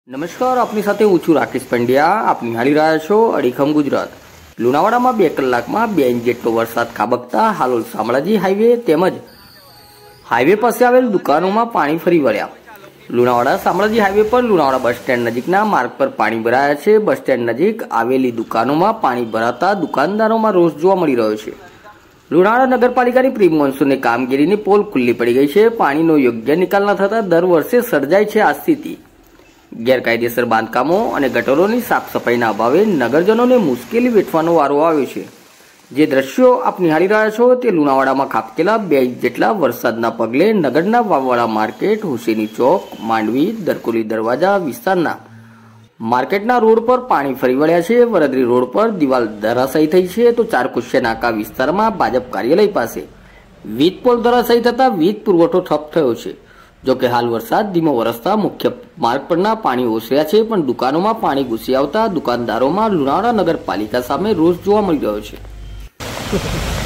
નમસ્કાર, આપની સાથે હું છું રાકેશ પંડ્યા. આપ નિહાળી રહ્યા છો અડીખમ ગુજરાત. લુણાવાડામાં 2 કલાકમાં 2 ઇંચ જેટલો વરસાદ ખાબકતા હાલોલ શામળાજી હાઈવે તેમજ હાઈવે પાસે આવેલ દુકાનોમાં પાણી ફરી વળ્યા. લુણાવાડા શામળાજી હાઈવે પર લુણાવાડા બસ સ્ટેન્ડ નજીકના માર્ગ પર પાણી ભરાયા છે. બસ સ્ટેન્ડ નજીક આવેલી દુકાનોમાં પાણી ભરાતા દુકાનદારોમાં રોષ જોવા મળી રહ્યો છે. લુણાવાડા નગરપાલિકાની પ્રી મોન્સૂનની કામગીરીની પોલ ખુલ્લી પડી ગઈ છે. પાણીનો યોગ્ય નિકાલ ન થતા દર વર્ષે સર્જાય છે આ સ્થિતિ. ગેરકાયદેસર બાંધકામો અને ગટરોની સાફ સફાઈના અભાવે નગરજનોને મુશ્કેલી વેઠવાનો વારો આવ્યો છે. જે દ્રશ્યો આપ નિહાળી રહ્યા છો તે લુણાવાડામાં ખાબકેલા 2 ઇંચ જેટલા વરસાદના પગલે નગરના વાવવાડા માર્કેટ, હુસેની ચોક, માંડવી, દરકોલી દરવાજા વિસ્તારના માર્કેટના રોડ પર પાણી ફરી વળ્યા છે. વરદરી રોડ પર દિવાલ ધરાશાયી થઈ છે તો ચારકુશિયા નાકા વિસ્તારમાં ભાજપ કાર્યાલય પાસે વીજ પોલ ધરાશાયી થતા વીજ પુરવઠો ઠપ થયો છે. જોકે હાલ વરસાદ ધીમો વરસતા મુખ્ય માર્ગ પરના પાણી ઓસર્યા છે, પણ દુકાનોમાં પાણી ઘૂસી આવતા દુકાનદારોમાં લુણાવાડા નગરપાલિકા સામે રોષ જોવા મળી રહ્યો છે.